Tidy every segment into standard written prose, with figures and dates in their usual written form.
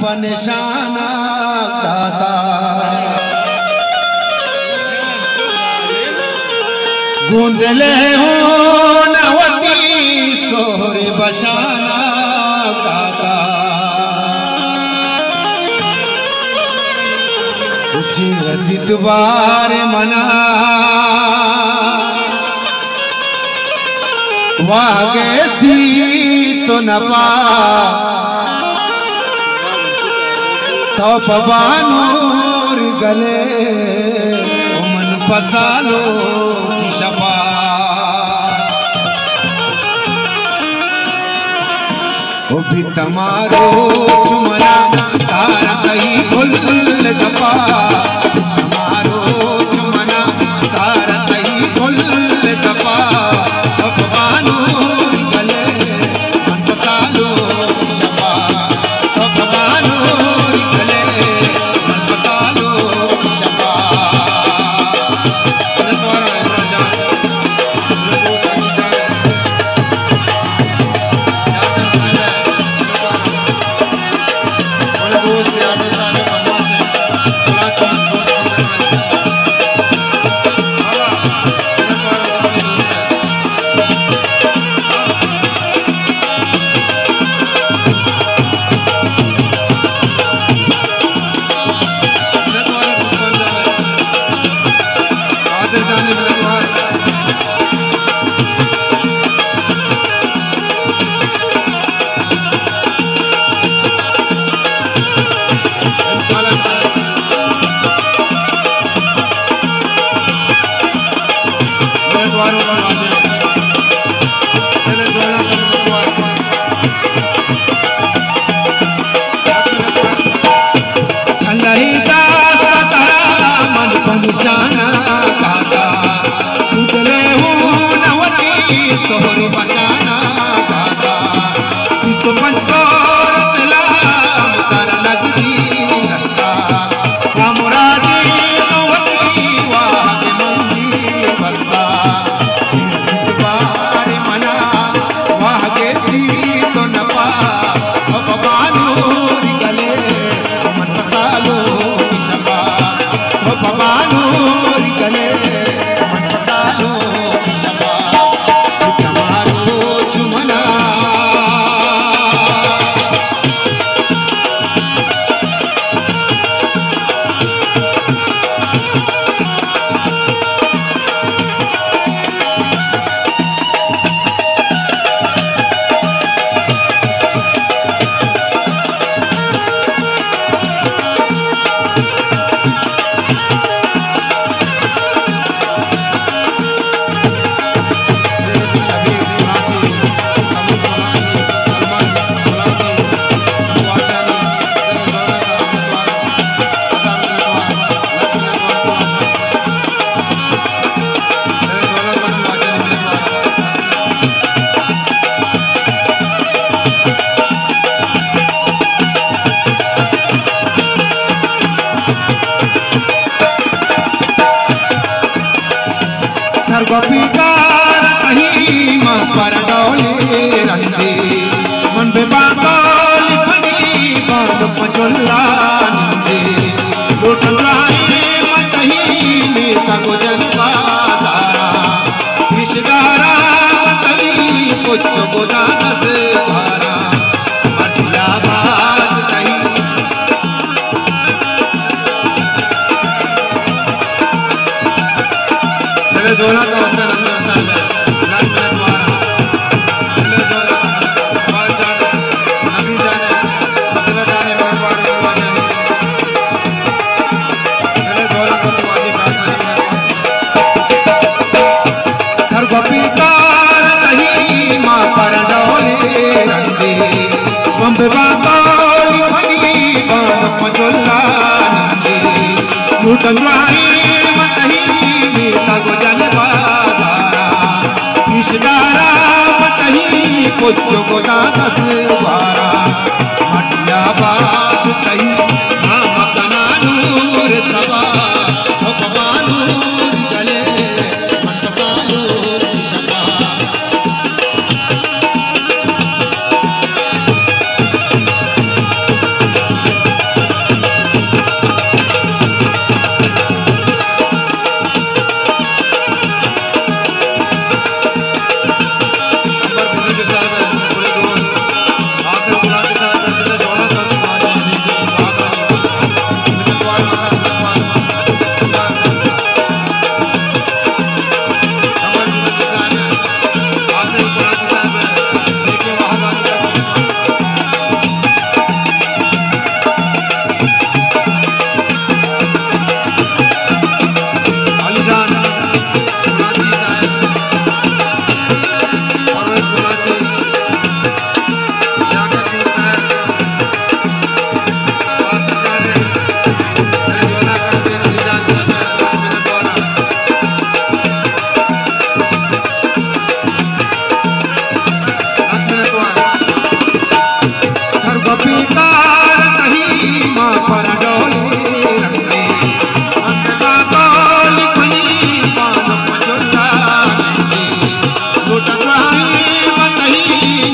पनिशाना दाता गूंदले हो नवती सोहरे बशाना दाता उची रसितवार मना वागे सी तो न पा तो पवानूर गले मन पसालो की शपा ओ भी तमारो चुमना तारा कहीं भूल दपा तमारो चुमना तारा कहीं भूल दपा भगवानूर गले मन पसालो की शपा भगवानूर गले मन पसालो की शपा सोहरी बशाना गाता इसको पंचोर तला तर लगदी रस्ता रामुरादी नवती वाह के मंदिर बसता चिर सितवार मना वाह के सी तो न पा भगवानूर गले मन पसालो की शपा भगवानूर गले मन पसालो की शपा गोपीकार कहीं मां पर डोले रंदे मन पे बागोल बनी बांध पंचोला नंदे लूट राए मत ही में तको जनवा सारा विषगारा मतली कुछ गोदा दस धारा मटिया बात कहीं मेरे जोला का वसन अंदर साल में लाल मेरे द्वारा मेरे जोला बाल जाने नबी जाने बदला जाने मेरे द्वारा हुआ जाने मेरे जोला को तुम्हारी कासा सर गोपी कार कहीं मां पर डोले रंदे बम्बे बागोली बनी बांध पंचोला नंदे लूटन राई मतही तको जनवा सारा इशगारा मतही कुछ गोदा दस बारा मटिया बात कही मां मकनानूर सभा भगवानूर गले मन पसालो की शपा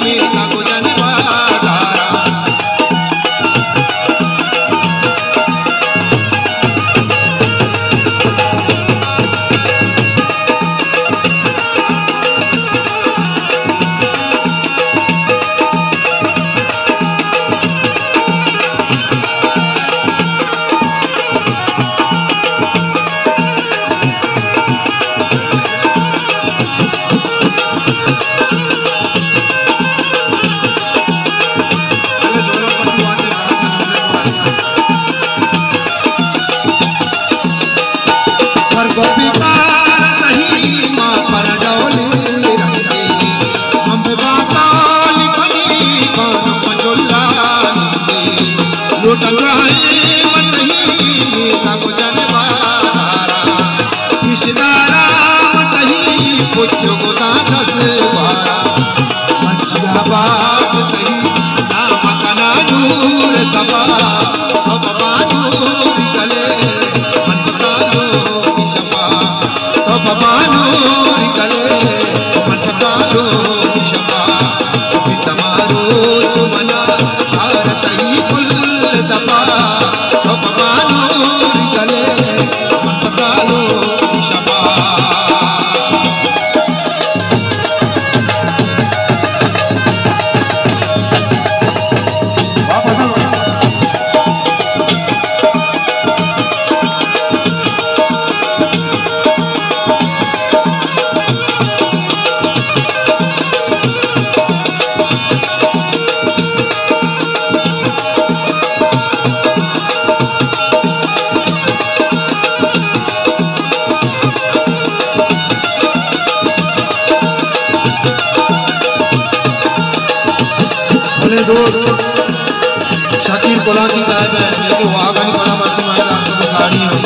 शकील कोलाची साहब है लेकिन वहाँ का नहीं पता मर्ची मायदा आपको साड़ी है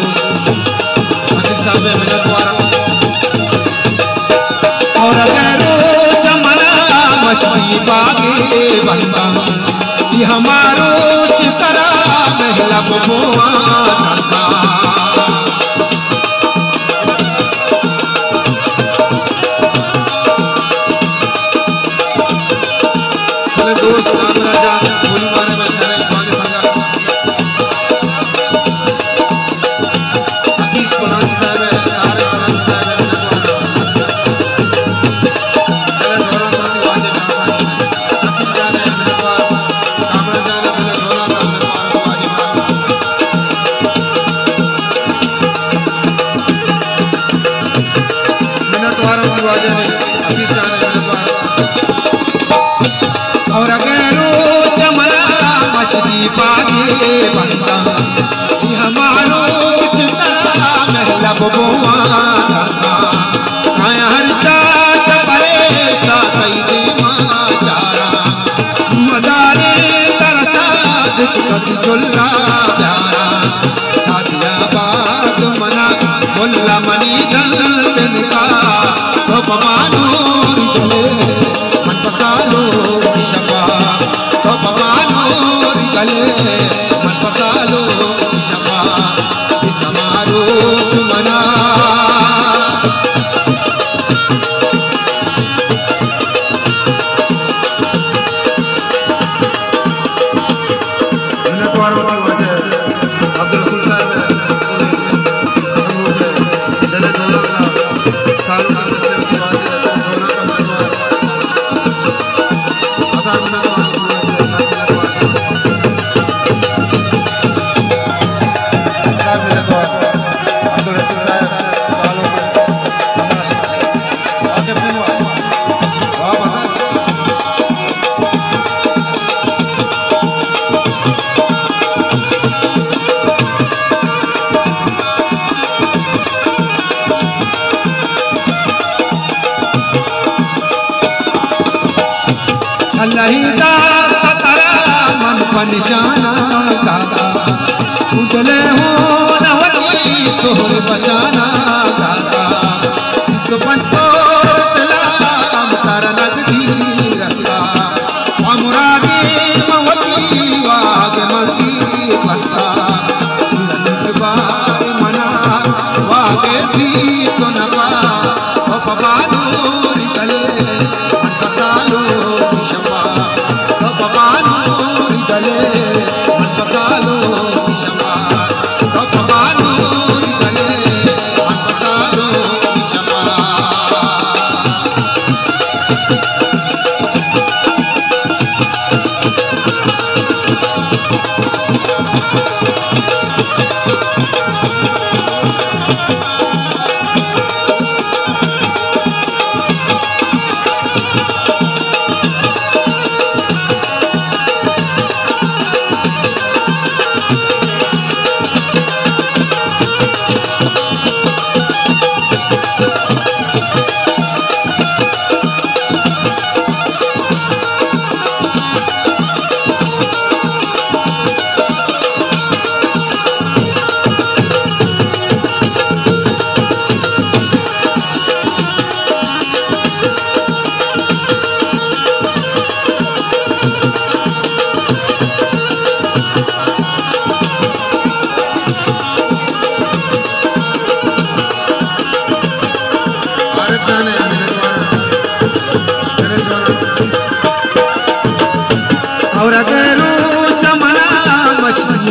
शकील साहब है मेरा द्वारा और अगर चमना मछली बागे बनता ये हमारो चितरा महला बबुआ धरता दोस्त नाम राजा गोली मारे में सारे पानी संगा हकीस कोलाची साहब है सारे कोलाची साहब है मेरा द्वारा चले जोरा ताती वाजे ब्रासानी शकील जाने मेरे द्वार कामरा जाने चले जोरा ता मेरे द्वार वाजे ब्रासानी मेरा द्वारा की वाजे नहीं हकीस जाने मेरे द्वार और अगर चमना मछली बागे बनता ये हमारो चितरा महला बबुआ धरता काया हर्षा चपरेशा कई दे माचारा मदारे तरसा दिक्कत जुल्ला प्यारा साथिया बात मना मुल्ला मनी दल दिन का तो पमानो रिजले मन पसालो शपा तो पमानो रिजले मन पसालो शपा तुम्हारो चुमना अब्दुल रसूल साहब है दिले जोला का सालों का मुस्लिम की बात है जोला का मजमा हजार मिनट अब्दुल रसूल साहब सालों में आगे अपनी वाह बसा छलहिदा तरा मन पनिशाना गाता उदले हो नवती सोहर बशाना गाता इस पंचो तला अमतर नगदी रस्ता अमुरागे मवती वाग मगी बस्ता चिरसित बार मना वागे सी तो नवा ओ पबानो रिकले मन पसालो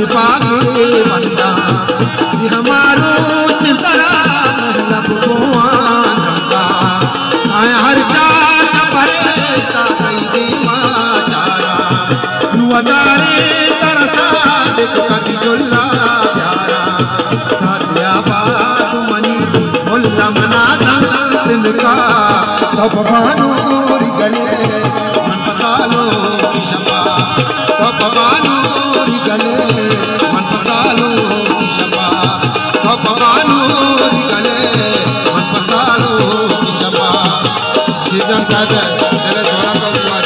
पागे बंदा ये हमारो चितरा लब गोवाना आय हर साच परेस्ता कई दी माचारा युवदारे तरसा देख कदी जुल्ला प्यारा साथिया बात मनी मुल्ला मना तिनका तब भानूरी गले मन पसालो की शपा तब भानूरी गले मन पसालो की शपा तब भानूरी गले मन पसालो की शपा कीर्तन साहब पहले जोरा का हुआ